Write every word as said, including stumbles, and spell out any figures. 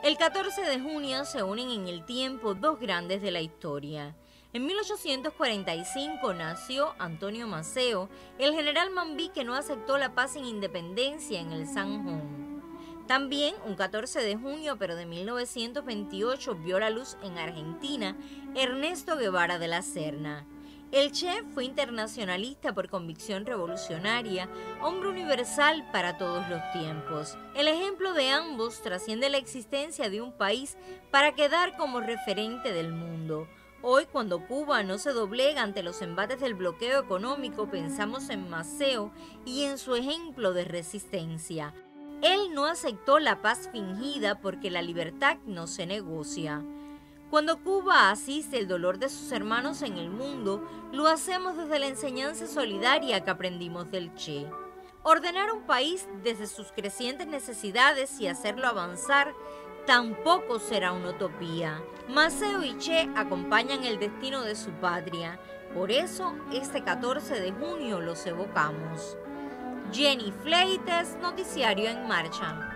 El catorce de junio se unen en el tiempo dos grandes de la historia. En mil ochocientos cuarenta y cinco nació Antonio Maceo, el general Mambí que no aceptó la paz sin independencia en el Sanjón. También, un catorce de junio, pero de mil novecientos veintiocho, vio la luz en Argentina Ernesto Guevara de la Serna. El Che fue internacionalista por convicción revolucionaria, hombre universal para todos los tiempos. El ejemplo de ambos trasciende la existencia de un país para quedar como referente del mundo. Hoy, cuando Cuba no se doblega ante los embates del bloqueo económico, pensamos en Maceo y en su ejemplo de resistencia. Él no aceptó la paz fingida porque la libertad no se negocia. Cuando Cuba asiste el dolor de sus hermanos en el mundo, lo hacemos desde la enseñanza solidaria que aprendimos del Che. Ordenar un país desde sus crecientes necesidades y hacerlo avanzar tampoco será una utopía. Maceo y Che acompañan el destino de su patria. Por eso, este catorce de junio los evocamos. Jenny Fleites, Noticiario en Marcha.